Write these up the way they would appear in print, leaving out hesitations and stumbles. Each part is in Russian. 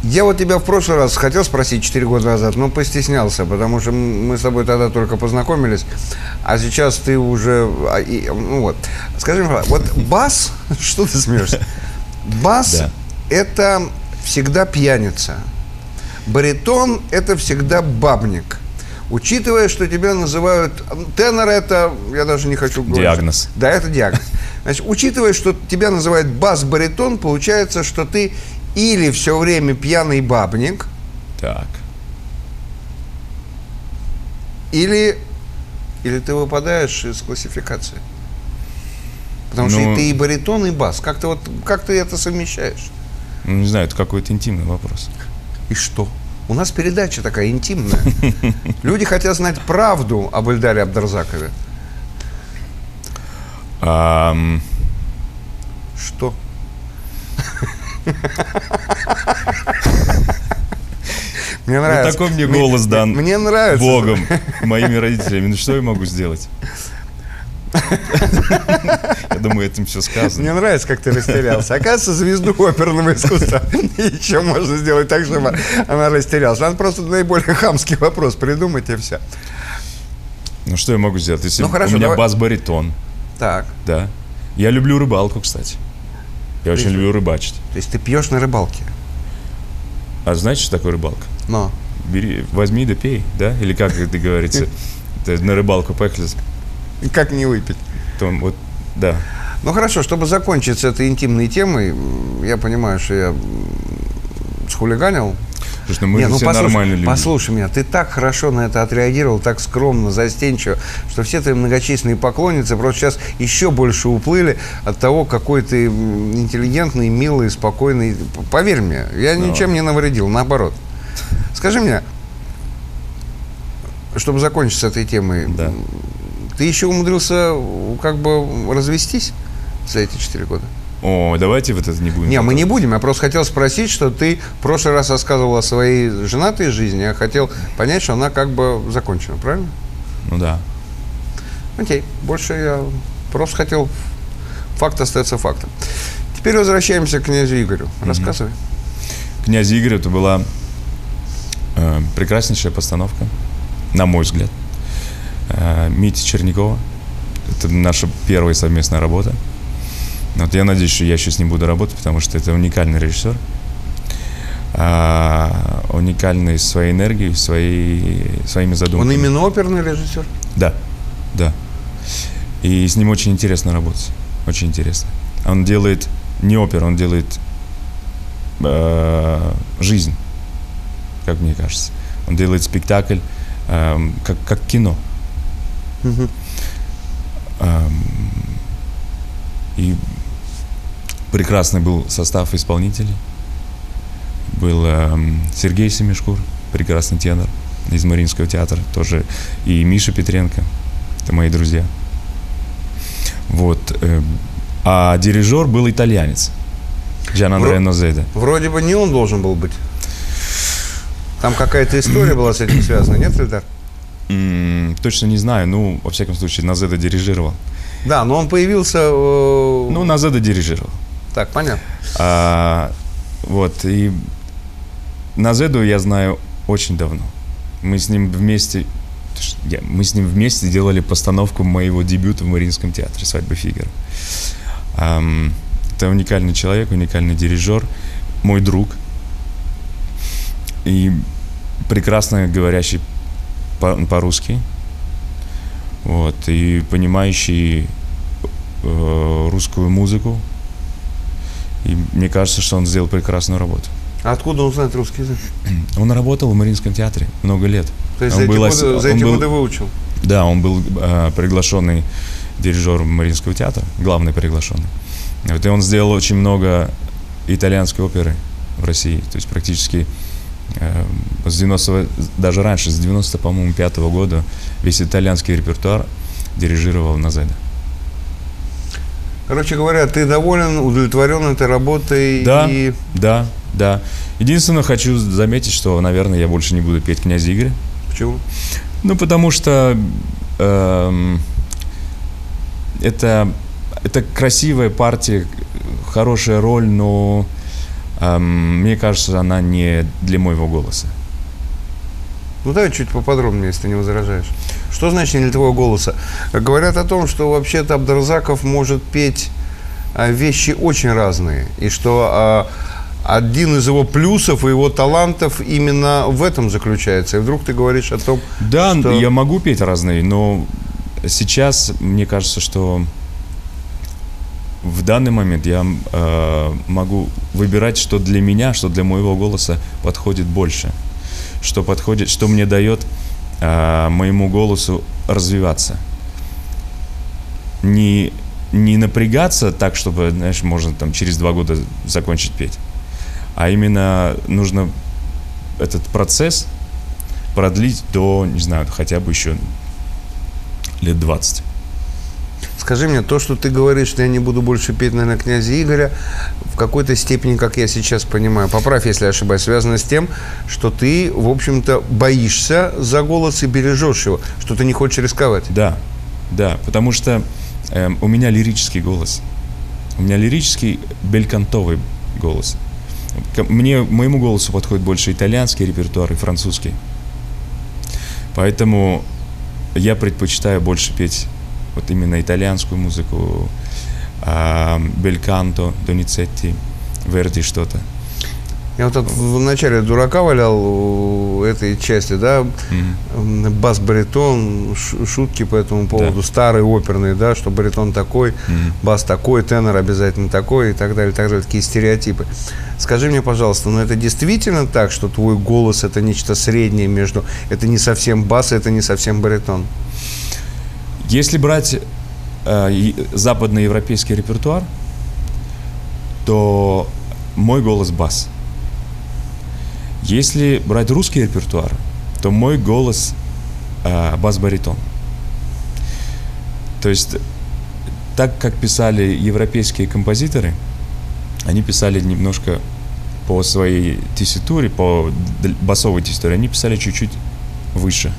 Я вот тебя в прошлый раз хотел спросить 4 года назад, но постеснялся, потому что мы с тобой тогда только познакомились, а сейчас ты уже... Ну вот. Скажи мне, вот бас, что ты смеешься? Бас Да. это всегда пьяница. Баритон это всегда бабник. Учитывая, что тебя называют... Тенор это... Я даже не хочу говорить. Диагноз. Да, это диагноз. Значит, учитывая, что тебя называют бас-баритон, получается, что ты или все время пьяный бабник, Так. или ты выпадаешь из классификации. Потому что Ну, ты и баритон, и бас. Как ты это совмещаешь? Ну, не знаю, это какой-то интимный вопрос. И что? У нас передача такая интимная. Люди хотят знать правду об Эльдаре Абдразакове. Что? Мне нравится. такой мне голос дан. Мне нравится. Богом, моими родителями. Ну что я могу сделать? Я думаю, этим все сказано. Мне нравится, как ты растерялся. Оказывается, звезду оперного искусства еще можно сделать так, чтобы она растерялась. Надо просто наиболее хамский вопрос придумать, и все. Ну что я могу сделать? Если Ну, хорошо, у меня давай. бас-баритон, Так. да. Я люблю рыбалку, кстати. Я очень люблю рыбачить. То есть ты пьешь на рыбалке? А знаете, что такое рыбалка? Но. Возьми да пей, да? Или как это говорится? На рыбалку поехали. Как не выпить? Вот, да. Ну хорошо, чтобы закончить с этой интимной темой, я понимаю, что я схулиганил. Слушай, ну мы же все нормальные люди. Послушай меня, ты так хорошо на это отреагировал, так скромно, застенчиво, что все твои многочисленные поклонницы просто сейчас еще больше уплыли от того, какой ты интеллигентный, милый, спокойный. Поверь мне, я ничем не навредил, наоборот. Скажи мне, чтобы закончить с этой темой, Да. ты еще умудрился как бы развестись за эти 4 года? О, давайте вот это не будем. Не, мы не будем. Я просто хотел спросить, что ты в прошлый раз рассказывал о своей женатой жизни. Я хотел понять, что она как бы закончена, правильно? Ну да. Окей. Больше я просто хотел... Факт остается фактом. Теперь возвращаемся к князю Игорю. Рассказывай. «Князь Игорь» — это была прекраснейшая постановка, на мой взгляд. Мити Черникова. Это наша первая совместная работа. Вот я надеюсь, что я еще с ним буду работать, потому что это уникальный режиссер. Уникальный своей энергией, своими задумками. Он именно оперный режиссер? Да, да. И с ним очень интересно работать. Очень интересно. Он делает не оперу, он делает жизнь, как мне кажется. Он делает спектакль как кино. И прекрасный был состав исполнителей. Был Сергей Семишкур, прекрасный тенор из Мариинского театра, тоже, и Миша Петренко, это мои друзья. Вот. А дирижер был итальянец, Джан Андреа Нозеда. Вроде бы не он должен был быть. Там какая-то история была с этим связана, нет, Эльдар? Точно не знаю, ну, во всяком случае, Нозеда дирижировал. Да, но он появился... Ну, Нозеда дирижировал. Так, понятно. Вот, и Нозеду я знаю очень давно. Мы с ним вместе делали постановку моего дебюта в Мариинском театре «Свадьба Фигаро». Это уникальный человек, уникальный дирижер, мой друг. И прекрасно говорящий по-русски. Вот, и понимающий русскую музыку. И мне кажется, что он сделал прекрасную работу. А откуда он знает русский язык? Он работал в Мариинском театре много лет. То есть за эти годы выучил? Да, он был приглашенный дирижером Мариинского театра, главный приглашенный. Вот, и он сделал очень много итальянской оперы в России. То есть практически с 90, даже раньше, с 90, по-моему, 5-го года весь итальянский репертуар дирижировал Нозеда. Короче говоря, ты доволен, удовлетворен этой работой? Да, да. Единственное, хочу заметить, что, наверное, я больше не буду петь «Князя Игоря». Почему? Ну, потому что это красивая партия, хорошая роль, но мне кажется, она не для моего голоса. Ну давай чуть поподробнее, если ты не возражаешь. Что значит не для твоего голоса? Говорят о том, что вообще-то Абдразаков может петь вещи очень разные. И что один из его плюсов и его талантов именно в этом заключается. И вдруг ты говоришь о том, да, что... я могу петь разные, но сейчас мне кажется, что в данный момент я могу выбирать, что для меня, что для моего голоса подходит больше. Что подходит, что мне дает моему голосу развиваться. Не напрягаться так, чтобы, знаешь, можно там через 2 года закончить петь. А именно нужно этот процесс продлить до, не знаю, хотя бы еще лет 20. Скажи мне, то, что ты говоришь, что я не буду больше петь, наверное, князя Игоря, в какой-то степени, как я сейчас понимаю, поправь, если я ошибаюсь, связано с тем, что ты, в общем-то, боишься за голос и бережешь его, что ты не хочешь рисковать. Да, потому что у меня лирический голос. У меня лирический белькантовый голос. Моему голосу подходит больше итальянский репертуар и французский. Поэтому я предпочитаю больше петь вот именно итальянскую музыку, бельканто, Доницетти, Верди, что-то. Я вот тут в начале дурака валял у этой части, да, бас-баритон, шутки по этому поводу, Да. старые оперные, да, что баритон такой, бас такой, тенор обязательно такой и так далее, такие стереотипы. Скажи мне, пожалуйста, но это действительно так, что твой голос это нечто среднее между, это не совсем бас, это не совсем баритон? Если брать западноевропейский репертуар, то мой голос бас. Если брать русский репертуар, то мой голос бас-баритон. То есть, так как писали европейские композиторы, они писали немножко по своей тесситуре, по басовой тесситуре, они писали чуть-чуть выше.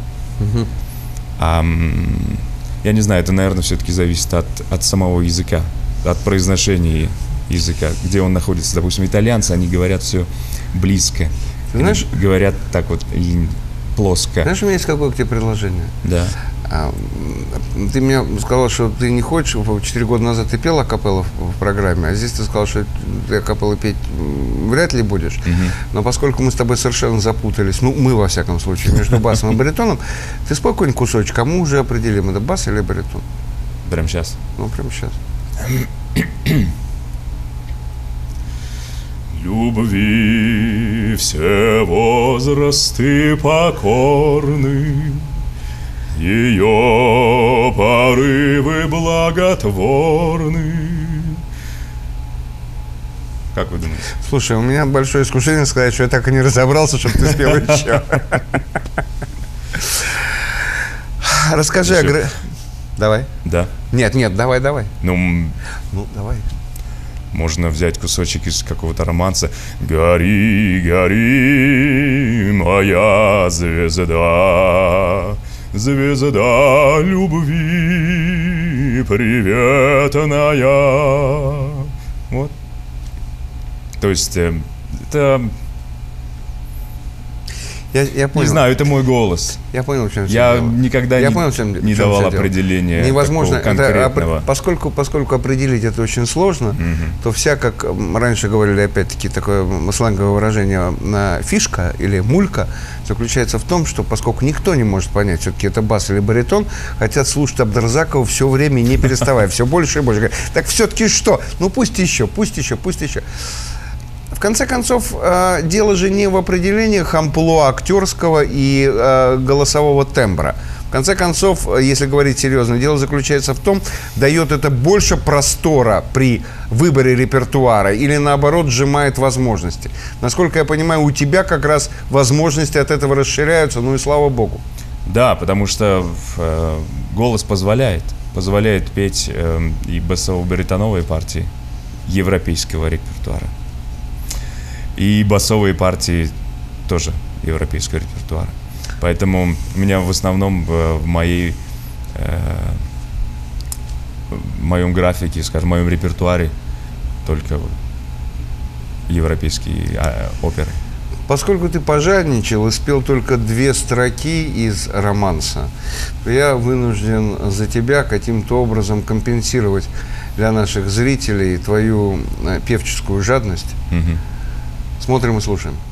Я не знаю, это, наверное, все-таки зависит от самого языка, от произношения языка, где он находится. Допустим, итальянцы, они говорят все близко. Знаешь, говорят так вот плоско. Знаешь, у меня есть какое к тебе предложение? Да. Ты мне сказал, что ты не хочешь, 4 года назад ты пел акапеллу в программе, а здесь ты сказал, что ты акапеллу петь вряд ли будешь. Но поскольку мы с тобой совершенно запутались, ну, мы, во всяком случае, между басом и баритоном, ты спой какой-нибудь кусочек, а мы уже определим, это бас или баритон. Прямо сейчас? Ну, прямо сейчас. Любви все возрасты покорны, ее порывы благотворны. Как вы думаете? Слушай, у меня большое искушение сказать, что я так и не разобрался, чтобы ты спел еще. Расскажи о... Давай. Да. Нет, давай. Ну, давай. Можно взять кусочек из какого-то романса. Гори, гори, моя звезда, звезда любви приветная. Вот. То есть это... Я понял. Не знаю, это мой голос. Я понял, в чем Я дело. никогда не давал определения невозможно, конкретного. Поскольку определить это очень сложно, то вся, как раньше говорили, опять-таки, такое сленговое выражение, фишка или мулька заключается в том, что поскольку никто не может понять, все-таки это бас или баритон, хотят слушать Абдразакова все время, не переставая, все больше и больше. Так все-таки что? Ну пусть еще. В конце концов, дело же не в определениях амплуа актерского и голосового тембра. В конце концов, если говорить серьезно, дело заключается в том, дает это больше простора при выборе репертуара или, наоборот, сжимает возможности. Насколько я понимаю, у тебя как раз возможности от этого расширяются, ну и слава богу. Да, потому что голос позволяет петь и басово-баритоновые партии европейского репертуара. И басовые партии тоже европейского репертуара. Поэтому у меня в основном в моем графике, скажем, в моем репертуаре только европейские оперы. Поскольку ты пожадничал и спел только 2 строки из романса, то я вынужден за тебя каким-то образом компенсировать для наших зрителей твою певческую жадность. Мгм. Смотрим и слушаем.